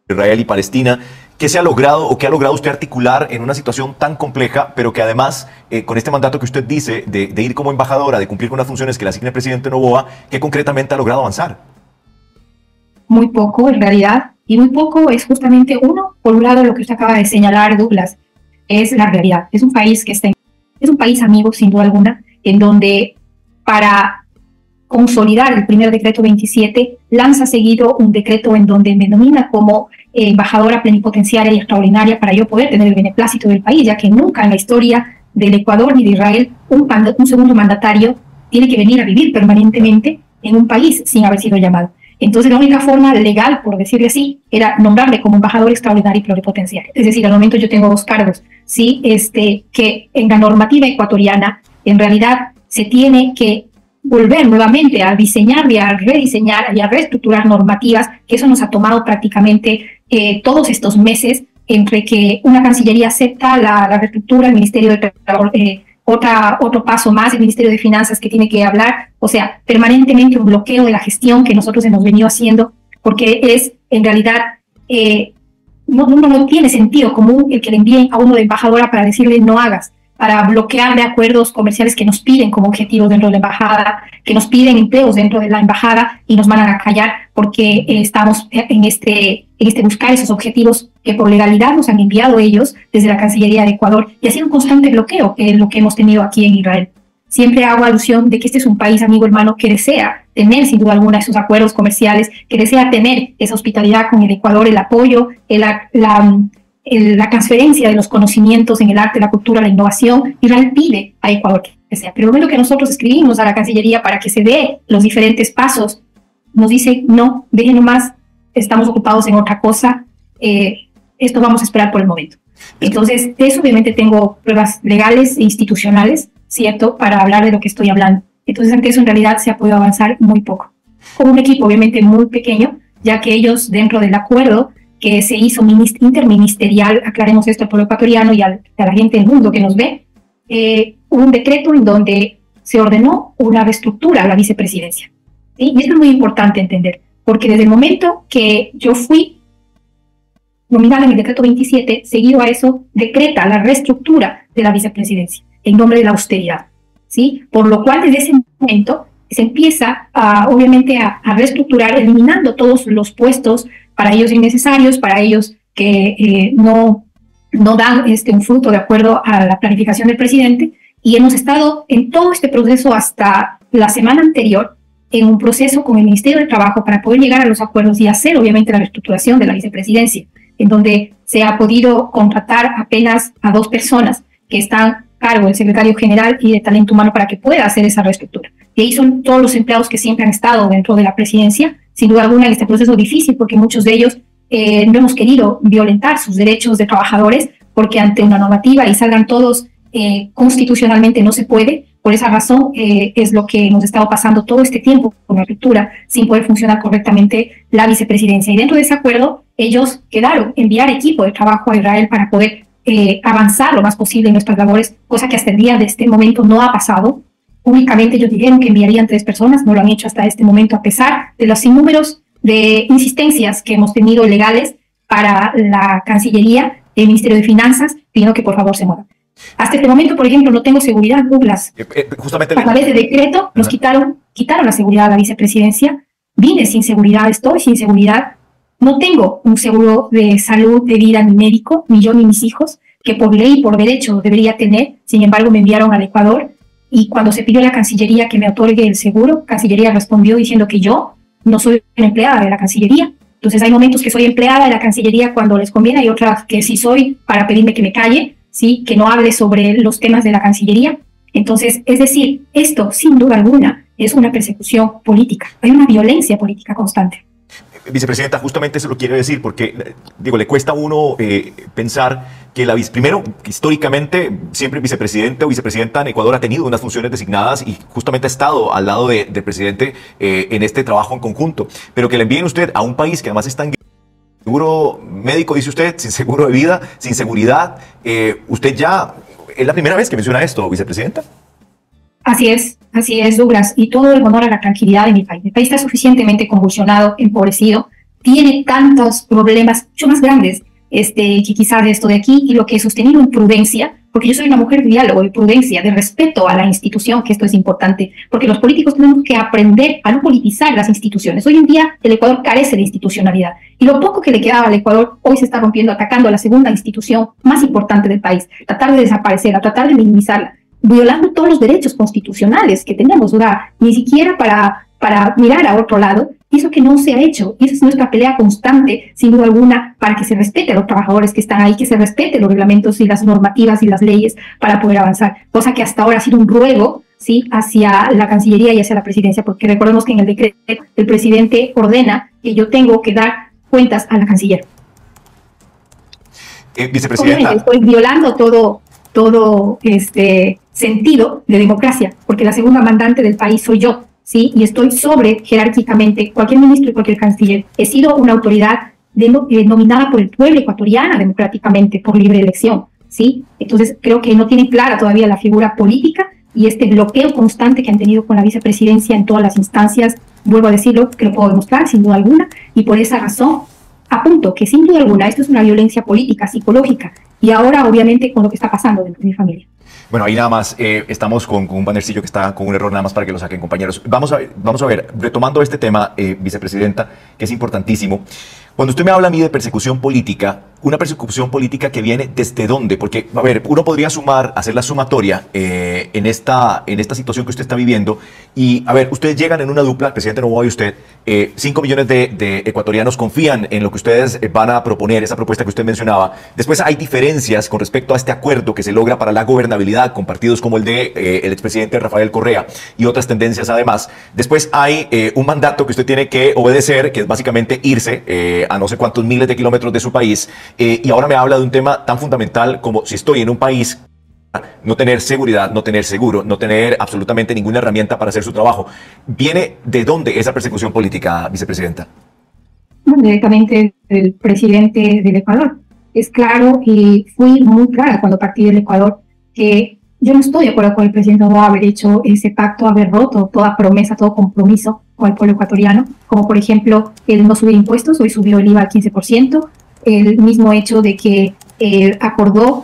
Israel y Palestina. ¿Qué se ha logrado o qué ha logrado usted articular en una situación tan compleja, pero que además, con este mandato que usted dice de ir como embajadora, de cumplir con las funciones que le asigna el presidente Noboa, qué concretamente ha logrado avanzar? Muy poco, en realidad, y muy poco es justamente uno, por un lado, lo que usted acaba de señalar, Douglas, es la realidad. Es un país es un país amigo, sin duda alguna, en donde para consolidar el primer decreto 27, lanza seguido un decreto en donde me nomina como embajadora plenipotenciaria y extraordinaria para yo poder tener el beneplácito del país, ya que nunca en la historia del Ecuador ni de Israel un segundo mandatario tiene que venir a vivir permanentemente en un país sin haber sido llamado. Entonces la única forma legal, por decirlo así, era nombrarme como embajador extraordinario y plenipotenciario. Es decir, al momento yo tengo dos cargos, ¿sí? Que en la normativa ecuatoriana en realidad se tiene que volver nuevamente a diseñar y a rediseñar y a reestructurar normativas, que eso nos ha tomado prácticamente todos estos meses entre que una Cancillería acepta la reestructura, el Ministerio de Trabajo, otro paso más, el Ministerio de Finanzas que tiene que hablar, o sea, permanentemente un bloqueo de la gestión que nosotros hemos venido haciendo, porque es en realidad, no tiene sentido común el que le envíen a uno de embajadora para decirle no hagas, para bloquearle acuerdos comerciales que nos piden como objetivos dentro de la embajada, que nos piden empleos dentro de la embajada y nos van a callar porque estamos en este buscar esos objetivos que por legalidad nos han enviado ellos desde la Cancillería de Ecuador, y ha sido un constante bloqueo lo que hemos tenido aquí en Israel. Siempre hago alusión de que este es un país amigo hermano que desea tener sin duda alguna esos acuerdos comerciales, que desea tener esa hospitalidad con el Ecuador, el apoyo, la transferencia de los conocimientos en el arte, la cultura, la innovación. Israel pide a Ecuador que sea. Pero el momento que nosotros escribimos a la Cancillería para que se dé los diferentes pasos, nos dice, no, déjenlo más, estamos ocupados en otra cosa, esto vamos a esperar por el momento. Entonces, de eso obviamente tengo pruebas legales e institucionales, ¿cierto?, para hablar de lo que estoy hablando. Entonces, ante eso en realidad se ha podido avanzar muy poco. Con un equipo obviamente muy pequeño, ya que ellos dentro del acuerdo que se hizo interministerial, aclaremos esto al pueblo ecuatoriano y a la gente del mundo que nos ve, hubo un decreto en donde se ordenó una reestructura a la vicepresidencia. ¿Sí? Y esto es muy importante entender, porque desde el momento que yo fui nominada en el decreto 27, seguido a eso, decreta la reestructura de la vicepresidencia en nombre de la austeridad. ¿Sí? Por lo cual, desde ese momento, se empieza obviamente a reestructurar, eliminando todos los puestos para ellos innecesarios, para ellos que no dan un fruto de acuerdo a la planificación del presidente, y hemos estado en todo este proceso hasta la semana anterior, en un proceso con el Ministerio de Trabajo para poder llegar a los acuerdos y hacer obviamente la reestructuración de la vicepresidencia, en donde se ha podido contratar apenas a 2 personas que están a cargo del secretario general y de talento humano para que pueda hacer esa reestructura. Y ahí son todos los empleados que siempre han estado dentro de la presidencia, sin duda alguna en este proceso difícil, porque muchos de ellos no hemos querido violentar sus derechos de trabajadores, porque ante una normativa y salgan todos constitucionalmente no se puede. Por esa razón es lo que hemos estado pasando todo este tiempo con la ruptura, sin poder funcionar correctamente la vicepresidencia. Y dentro de ese acuerdo, ellos quedaron enviar equipo de trabajo a Israel para poder avanzar lo más posible en nuestras labores, cosa que hasta el día de este momento no ha pasado. Únicamente ellos dijeron que enviarían 3 personas, no lo han hecho hasta este momento, a pesar de los sinnúmeros de insistencias que hemos tenido legales para la Cancillería, el Ministerio de Finanzas, pidiendo que por favor se muevan. Hasta este momento, por ejemplo, no tengo seguridad, Douglas. Justamente a través de decreto nos quitaron la seguridad a la vicepresidencia. Vine sin seguridad, estoy sin seguridad. No tengo un seguro de salud, de vida, ni médico, ni yo ni mis hijos, que por ley, por derecho debería tener. Sin embargo, me enviaron al Ecuador, y cuando se pidió a la Cancillería que me otorgue el seguro, Cancillería respondió diciendo que yo no soy una empleada de la Cancillería. Entonces hay momentos que soy empleada de la Cancillería cuando les conviene, y otras que sí soy para pedirme que me calle, ¿sí?, que no hable sobre los temas de la Cancillería. Entonces, es decir, esto sin duda alguna es una persecución política, hay una violencia política constante. Vicepresidenta, justamente eso lo quiero decir, porque digo, le cuesta a uno pensar que primero, históricamente, siempre el vicepresidente o vicepresidenta en Ecuador ha tenido unas funciones designadas y justamente ha estado al lado del presidente en este trabajo en conjunto, pero que le envíen usted a un país que además está en seguro médico, dice usted, sin seguro de vida, sin seguridad. Usted ya, ¿es la primera vez que menciona esto, vicepresidenta? Así es, Douglas, y todo el honor a la tranquilidad de mi país. Mi país está suficientemente convulsionado, empobrecido, tiene tantos problemas mucho más grandes que quizás esto de aquí, y lo que he sostenido en prudencia, porque yo soy una mujer de diálogo, de prudencia, de respeto a la institución, que esto es importante, porque los políticos tenemos que aprender a no politizar las instituciones. Hoy en día el Ecuador carece de institucionalidad, y lo poco que le quedaba al Ecuador hoy se está rompiendo, atacando a la segunda institución más importante del país, tratar de desaparecerla, tratar de minimizarla, violando todos los derechos constitucionales que tenemos, o sea, ni siquiera para mirar a otro lado. Y eso que no se ha hecho, y esa es nuestra pelea constante, sin duda alguna, para que se respete a los trabajadores que están ahí, que se respete los reglamentos y las normativas y las leyes para poder avanzar, cosa que hasta ahora ha sido un ruego, ¿sí?, hacia la Cancillería y hacia la Presidencia, porque recordemos que en el decreto el presidente ordena que yo tengo que dar cuentas a la Canciller. Vicepresidenta. Obviamente estoy violando todo sentido de democracia, porque la segunda mandante del país soy yo, ¿sí? Y estoy sobre jerárquicamente cualquier ministro y cualquier canciller. He sido una autoridad nominada por el pueblo ecuatoriana democráticamente, por libre elección, ¿sí? Entonces creo que no tienen clara todavía la figura política, y este bloqueo constante que han tenido con la vicepresidencia en todas las instancias, vuelvo a decirlo, que lo puedo demostrar sin duda alguna, y por esa razón apunto que sin duda alguna esto es una violencia política, psicológica, y ahora obviamente con lo que está pasando dentro de mi familia. Bueno, ahí nada más estamos con un bannercillo que está con un error, nada más para que lo saquen, compañeros. Vamos a ver, retomando este tema, vicepresidenta, que es importantísimo. Cuando usted me habla a mí de persecución política, una persecución política que viene ¿desde dónde? Porque, a ver, uno podría sumar, hacer la sumatoria en esta situación que usted está viviendo. Y, a ver, ustedes llegan en una dupla, el presidente Noboa y usted, 5 millones de ecuatorianos confían en lo que ustedes van a proponer, esa propuesta que usted mencionaba. Después hay diferencias con respecto a este acuerdo que se logra para la gobernabilidad con partidos como el de el expresidente Rafael Correa y otras tendencias además. Después hay un mandato que usted tiene que obedecer, que es básicamente irse a no sé cuántos miles de kilómetros de su país, y ahora me habla de un tema tan fundamental como si estoy en un país, no tener seguridad, no tener seguro, no tener absolutamente ninguna herramienta para hacer su trabajo. ¿Viene de dónde esa persecución política, vicepresidenta? Directamente del presidente del Ecuador. Es claro, y fui muy clara cuando partí del Ecuador, que yo no estoy de acuerdo con el presidente Noboa haber hecho ese pacto, haber roto toda promesa, todo compromiso con el pueblo ecuatoriano, como por ejemplo el no subir impuestos. Hoy subió el IVA al 15%, el mismo hecho de que acordó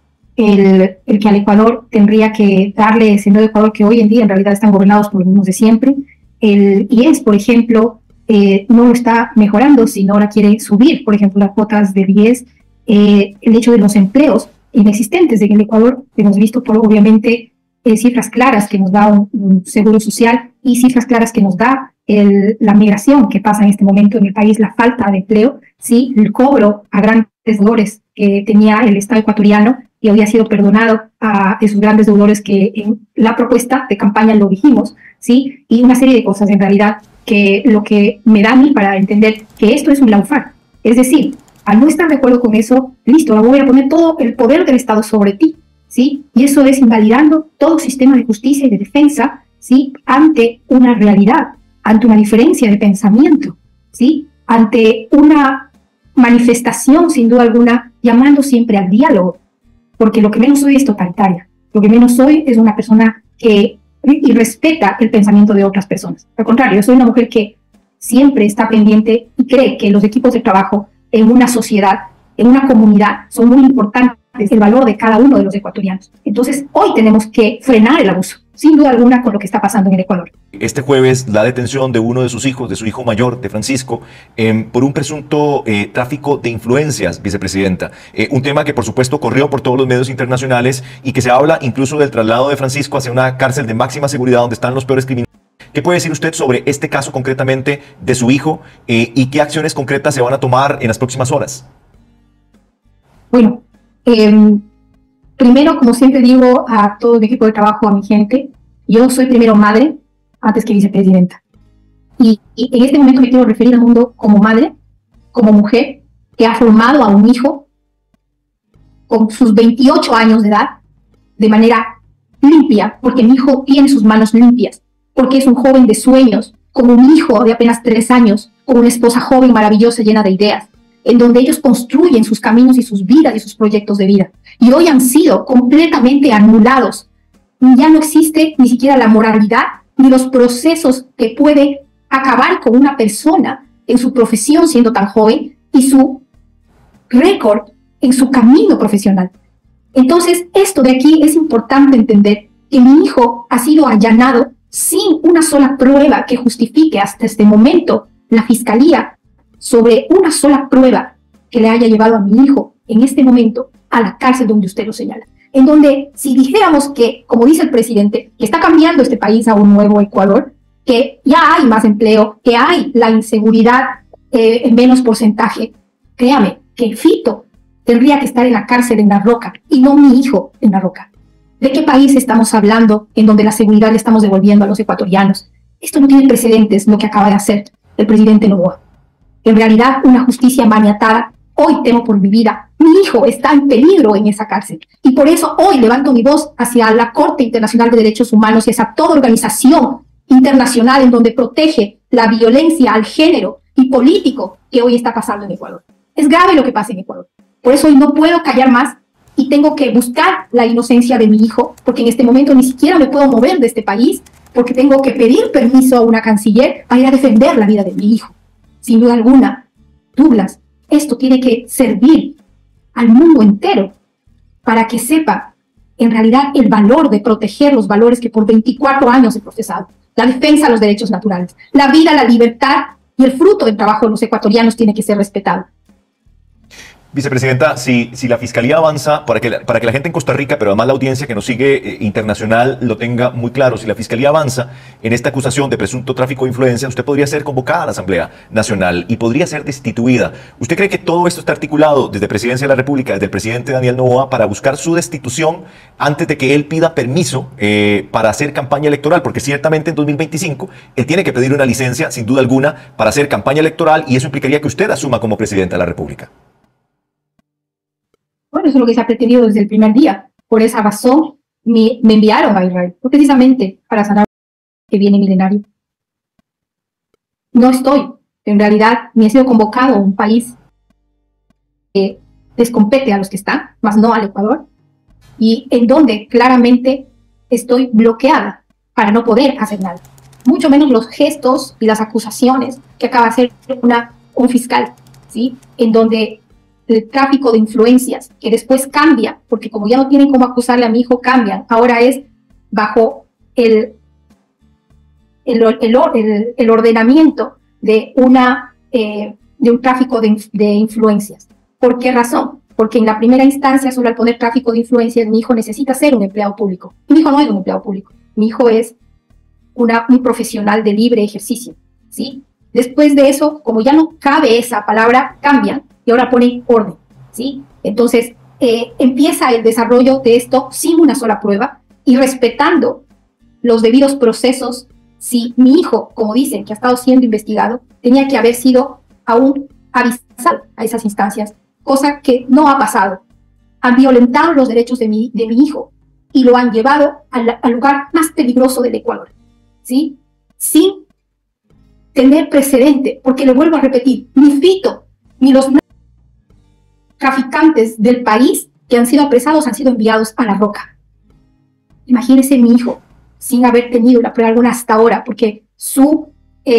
el que al Ecuador tendría que darle ese nuevo Ecuador, que hoy en día en realidad están gobernados por los mismos de siempre. El IES, por ejemplo, no lo está mejorando, sino ahora quiere subir, por ejemplo, las cuotas del IES. El hecho de los empleos inexistentes en el Ecuador, hemos visto por obviamente cifras claras que nos da un seguro social, y cifras claras que nos da la migración que pasa en este momento en el país, la falta de empleo, ¿sí?, el cobro a grandes deudores que tenía el Estado ecuatoriano, y hoy ha sido perdonado a esos grandes deudores que en la propuesta de campaña lo dijimos, ¿sí?, y una serie de cosas en realidad que lo que me da a mí para entender que esto es un lawfare. Es decir, al no estar de acuerdo con eso, listo, ahora voy a poner todo el poder del Estado sobre ti, ¿sí? Y eso es invalidando todo sistema de justicia y de defensa, ¿sí?, ante una realidad, ante una diferencia de pensamiento, ¿sí?, ante una manifestación, sin duda alguna, llamando siempre al diálogo, porque lo que menos soy es totalitaria, lo que menos soy es una persona que respeta el pensamiento de otras personas. Al contrario, yo soy una mujer que siempre está pendiente y cree que los equipos de trabajo en una sociedad, en una comunidad, son muy importantes, el valor de cada uno de los ecuatorianos. Entonces, hoy tenemos que frenar el abuso, sin duda alguna, con lo que está pasando en el Ecuador. Este jueves, la detención de uno de sus hijos, de su hijo mayor, de Francisco, por un presunto tráfico de influencias, vicepresidenta. Un tema que, por supuesto, corrió por todos los medios internacionales y que se habla incluso del traslado de Francisco hacia una cárcel de máxima seguridad donde están los peores criminales. ¿Qué puede decir usted sobre este caso concretamente de su hijo y qué acciones concretas se van a tomar en las próximas horas? Bueno, primero, como siempre digo a todo mi equipo de trabajo, a mi gente, yo soy primero madre antes que vicepresidenta. Y en este momento me quiero referir al mundo como madre, como mujer, que ha formado a un hijo con sus 28 años de edad de manera limpia, porque mi hijo tiene sus manos limpias, porque es un joven de sueños, con un hijo de apenas 3 años, con una esposa joven, maravillosa, llena de ideas, en donde ellos construyen sus caminos y sus vidas y sus proyectos de vida. Y hoy han sido completamente anulados. Ya no existe ni siquiera la moralidad ni los procesos que puede acabar con una persona en su profesión siendo tan joven y su récord en su camino profesional. Entonces, esto de aquí es importante entender que mi hijo ha sido allanado sin una sola prueba que justifique hasta este momento la fiscalía sobre una sola prueba que le haya llevado a mi hijo en este momento a la cárcel donde usted lo señala. En donde si dijéramos que, como dice el presidente, que está cambiando este país a un nuevo Ecuador, que ya hay más empleo, que hay la inseguridad en menos porcentaje, créame que Fito tendría que estar en la cárcel en La Roca y no mi hijo en La Roca. ¿De qué país estamos hablando en donde la seguridad le estamos devolviendo a los ecuatorianos? Esto no tiene precedentes, lo que acaba de hacer el presidente Noboa. En realidad, una justicia maniatada. Hoy temo por mi vida. Mi hijo está en peligro en esa cárcel. Y por eso hoy levanto mi voz hacia la Corte Internacional de Derechos Humanos y hacia toda organización internacional en donde protege la violencia al género y político que hoy está pasando en Ecuador. Es grave lo que pasa en Ecuador. Por eso hoy no puedo callar más y tengo que buscar la inocencia de mi hijo, porque en este momento ni siquiera me puedo mover de este país, porque tengo que pedir permiso a una canciller para ir a defender la vida de mi hijo. Sin duda alguna, Douglas, esto tiene que servir al mundo entero para que sepa en realidad el valor de proteger los valores que por 24 años he profesado. La defensa de los derechos naturales, la vida, la libertad y el fruto del trabajo de los ecuatorianos tiene que ser respetado. Vicepresidenta, si la Fiscalía avanza, para que la gente en Costa Rica, pero además la audiencia que nos sigue internacional lo tenga muy claro, si la Fiscalía avanza en esta acusación de presunto tráfico de influencia, usted podría ser convocada a la Asamblea Nacional y podría ser destituida. ¿Usted cree que todo esto está articulado desde Presidencia de la República, desde el presidente Daniel Noboa, para buscar su destitución antes de que él pida permiso para hacer campaña electoral? Porque ciertamente en 2025 él tiene que pedir una licencia, sin duda alguna, para hacer campaña electoral y eso implicaría que usted asuma como presidente de la República. Bueno, eso es lo que se ha pretendido desde el primer día. Por esa razón me enviaron a Israel, precisamente para sanar que viene milenario. No estoy, en realidad, ni he sido convocado a un país que les compete a los que están, más no al Ecuador, y en donde claramente estoy bloqueada para no poder hacer nada. Mucho menos los gestos y las acusaciones que acaba de hacer un fiscal, ¿sí? En donde el tráfico de influencias, que después cambia, porque como ya no tienen cómo acusarle a mi hijo, cambian. Ahora es bajo el ordenamiento de un tráfico de influencias. ¿Por qué razón? Porque en la primera instancia, solo al poner tráfico de influencias, mi hijo necesita ser un empleado público. Mi hijo no es un empleado público. Mi hijo es un profesional de libre ejercicio, ¿sí? Después de eso, como ya no cabe esa palabra, cambian y ahora ponen orden, ¿sí? Entonces, empieza el desarrollo de esto sin una sola prueba y respetando los debidos procesos. Si mi hijo, como dicen, que ha estado siendo investigado, tenía que haber sido aún avisado a esas instancias, cosa que no ha pasado. Han violentado los derechos de mi hijo y lo han llevado al lugar más peligroso del Ecuador, ¿sí? Sin tener precedente, porque le vuelvo a repetir, ni Fito, ni los traficantes del país que han sido apresados han sido enviados a La Roca. Imagínese mi hijo sin haber tenido la prueba alguna hasta ahora, porque su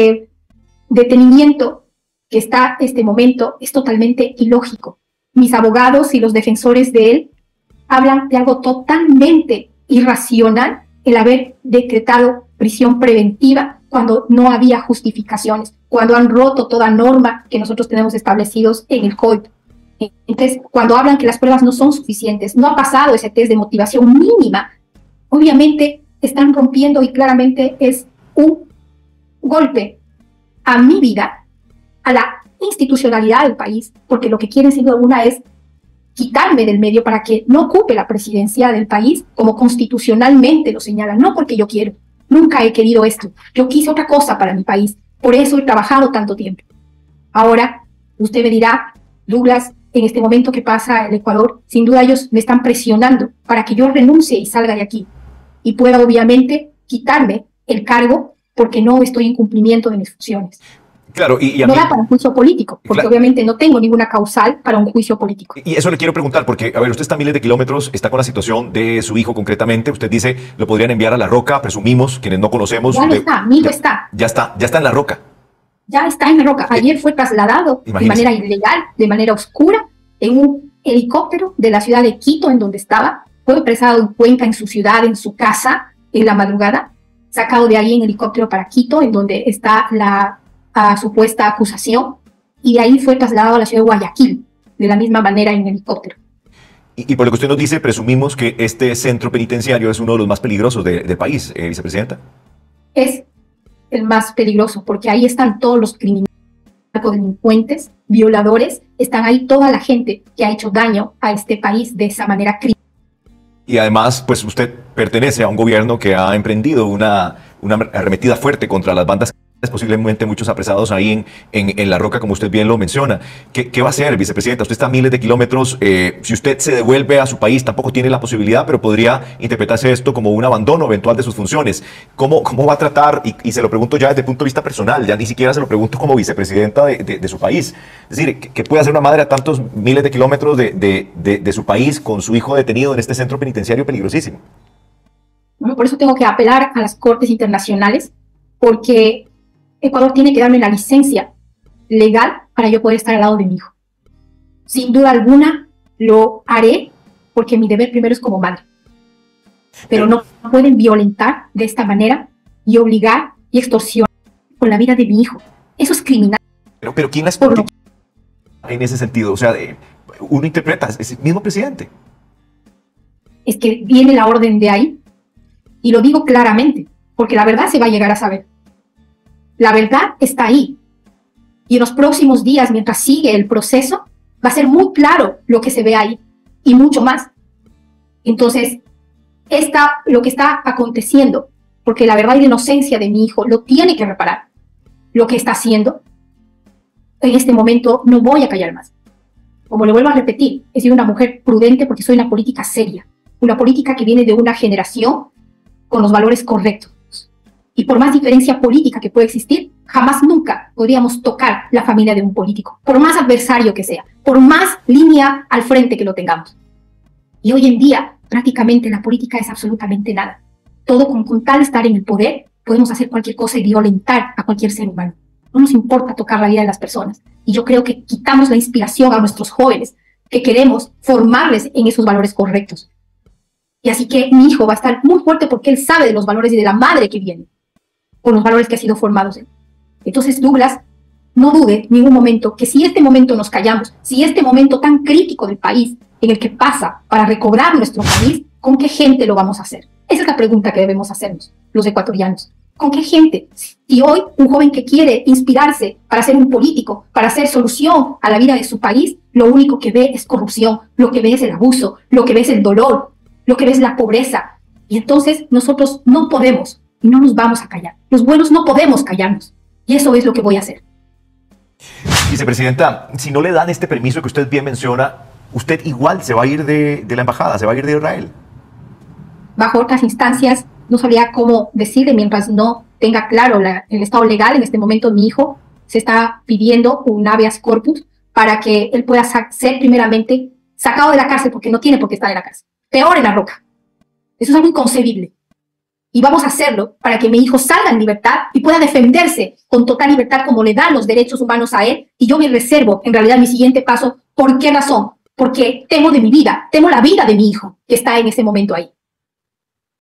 detenimiento que está en este momento es totalmente ilógico. Mis abogados y los defensores de él hablan de algo totalmente irracional, el haber decretado prisión preventiva cuando no había justificaciones, cuando han roto toda norma que nosotros tenemos establecidos en el COIP. Entonces, cuando hablan que las pruebas no son suficientes, no ha pasado ese test de motivación mínima, obviamente están rompiendo y claramente es un golpe a mi vida, a la institucionalidad del país, porque lo que quieren sin duda alguna es quitarme del medio para que no ocupe la presidencia del país como constitucionalmente lo señalan, no porque yo quiero. Nunca he querido esto. Yo quise otra cosa para mi país. Por eso he trabajado tanto tiempo. Ahora, usted me dirá, Douglas, en este momento que pasa el Ecuador, sin duda ellos me están presionando para que yo renuncie y salga de aquí. Y pueda, obviamente, quitarme el cargo porque no estoy en cumplimiento de mis funciones. Claro, no da para un juicio político, porque claro, obviamente no tengo ninguna causal para un juicio político. Y eso le quiero preguntar, porque, a ver, usted está a miles de kilómetros, está con la situación de su hijo concretamente, usted dice, lo podrían enviar a La Roca, presumimos, quienes no conocemos. Ya está, mi hijo está. Ya está en La Roca. Ya está en La Roca. Ayer fue trasladado de manera ilegal, de manera oscura, en un helicóptero de la ciudad de Quito, en donde estaba. Fue apresado en Cuenca, en su ciudad, en su casa, en la madrugada. Sacado de ahí en helicóptero para Quito, en donde está la supuesta acusación. Y de ahí fue trasladado a la ciudad de Guayaquil, de la misma manera en helicóptero. Y por lo que usted nos dice, presumimos que este centro penitenciario es uno de los más peligrosos del país, vicepresidenta. Es el más peligroso, porque ahí están todos los criminales, delincuentes, violadores, están ahí toda la gente que ha hecho daño a este país de esa manera criminal. Y además, pues usted pertenece a un gobierno que ha emprendido una arremetida fuerte contra las bandas, posiblemente muchos apresados ahí en La Roca, como usted bien lo menciona. ¿Qué va a hacer, vicepresidenta? Usted está a miles de kilómetros. Si usted se devuelve a su país, tampoco tiene la posibilidad, pero podría interpretarse esto como un abandono eventual de sus funciones. ¿Cómo va a tratar? Y se lo pregunto ya desde el punto de vista personal, ya ni siquiera se lo pregunto como vicepresidenta de su país. Es decir, ¿qué puede hacer una madre a tantos miles de kilómetros de su país con su hijo detenido en este centro penitenciario peligrosísimo? Bueno, por eso tengo que apelar a las cortes internacionales, porque Ecuador tiene que darme la licencia legal para yo poder estar al lado de mi hijo. Sin duda alguna lo haré, porque mi deber primero es como madre. Pero no pueden violentar de esta manera y obligar y extorsionar con la vida de mi hijo. Eso es criminal. Pero ¿quién las en ese sentido? O sea, uno interpreta, es el mismo presidente. Es que viene la orden de ahí, y lo digo claramente, porque la verdad se va a llegar a saber. La verdad está ahí. Y en los próximos días, mientras sigue el proceso, va a ser muy claro lo que se ve ahí y mucho más. Entonces, lo que está aconteciendo, porque la verdad y la inocencia de mi hijo lo tiene que reparar. Lo que está haciendo, en este momento no voy a callar más. Como le vuelvo a repetir, he sido una mujer prudente porque soy una política seria, una política que viene de una generación con los valores correctos. Y por más diferencia política que pueda existir, jamás nunca podríamos tocar la familia de un político, por más adversario que sea, por más línea al frente que lo tengamos. Y hoy en día, prácticamente la política es absolutamente nada. Todo con tal de estar en el poder, podemos hacer cualquier cosa y violentar a cualquier ser humano. No nos importa tocar la vida de las personas. Y yo creo que quitamos la inspiración a nuestros jóvenes, que queremos formarles en esos valores correctos. Y así que mi hijo va a estar muy fuerte porque él sabe de los valores y de la madre que viene, con los valores que ha sido formados en. Entonces, Douglas, no dude en ningún momento que si este momento nos callamos, si este momento tan crítico del país en el que pasa para recobrar nuestro país, ¿con qué gente lo vamos a hacer? Esa es la pregunta que debemos hacernos, los ecuatorianos. ¿Con qué gente? Si hoy un joven que quiere inspirarse para ser un político, para hacer solución a la vida de su país, lo único que ve es corrupción, lo que ve es el abuso, lo que ve es el dolor, lo que ve es la pobreza. Y entonces nosotros no podemos y no nos vamos a callar. Los buenos no podemos callarnos. Y eso es lo que voy a hacer. Vicepresidenta, si no le dan este permiso que usted bien menciona, usted igual se va a ir de la embajada, se va a ir de Israel. Bajo otras instancias, no sabría cómo decirle mientras no tenga claro el estado legal. En este momento mi hijo se está pidiendo un habeas corpus para que él pueda ser primeramente sacado de la cárcel, porque no tiene por qué estar en la cárcel. Peor en La Roca. Eso es algo inconcebible. Y vamos a hacerlo para que mi hijo salga en libertad y pueda defenderse con total libertad como le dan los derechos humanos a él. Y yo me reservo, en realidad, mi siguiente paso. ¿Por qué razón? Porque temo de mi vida, temo la vida de mi hijo que está en ese momento ahí.